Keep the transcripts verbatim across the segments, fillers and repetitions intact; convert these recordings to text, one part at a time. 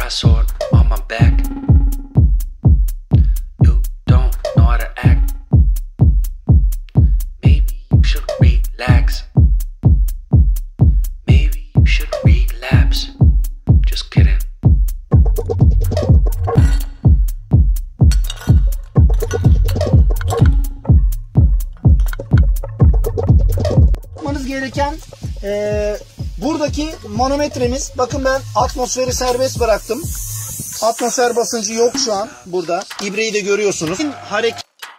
my sword on my back. You don't know how to act. Maybe you should relax. Maybe you should relapse. Just kidding. Yapmanız gereken e, buradaki manometremiz. Bakın ben atmosferi serbest bıraktım. Atmosfer basıncı yok şu an burada. İbreyi de görüyorsunuz. Hareket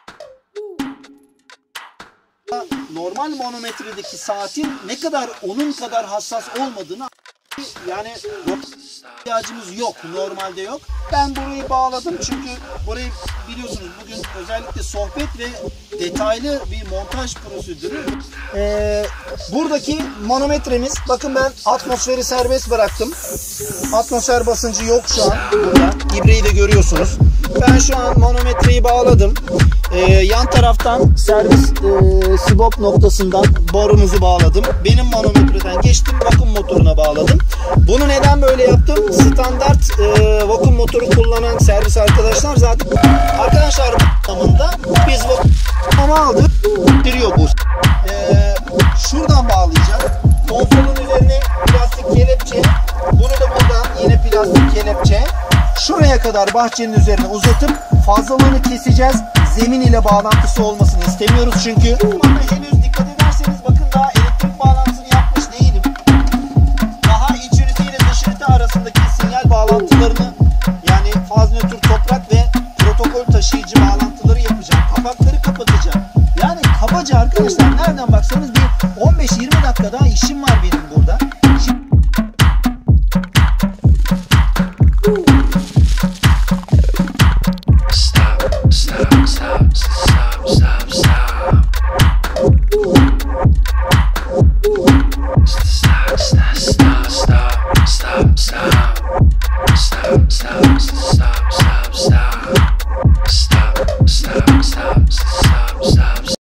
normal manometredeki saatin ne kadar onun kadar hassas olmadığını, yani ihtiyacımız yok. Normalde yok. Ben burayı bağladım çünkü burayı biliyorsunuz bugün özellikle sohbet ve detaylı bir montaj prosedürü. Ee, buradaki manometremiz. Bakın ben atmosferi serbest bıraktım. Atmosfer basıncı yok şu an burada. İbreyi de görüyorsunuz. Ben şu an manometreyi bağladım. Ee, yan taraftan servis e, sibop noktasından borumuzu bağladım. Benim manometreden geçtim, vakum motoruna bağladım. Bunu neden böyle yaptım? Standart e, vakum motoru kullanan servis arkadaşlar zaten arkadaşlar bu anlamında biz vakum aldık. Bitiriyor bu. Ee, şuradan bağlayacağız. Konsolun üzerine plastik kelepçe. Bunu da buradan yine plastik kelepçe. Şuraya kadar bahçenin üzerine uzatıp fazlalığını keseceğiz. Zemin ile bağlantısı olmasını istemiyoruz çünkü. Henüz dikkat ederseniz bakın daha elektrik bağlantısını yapmış değilim. Daha iç ünite ile dış ünite arasındaki sinyal bağlantılarını, yani faz nötr toprak ve protokol taşıyıcı bağlantıları yapacağım. Kapakları kapatacağım. Yani kabaca arkadaşlar nereden baksanız bir on beş yirmi dakika daha işim var benim burada.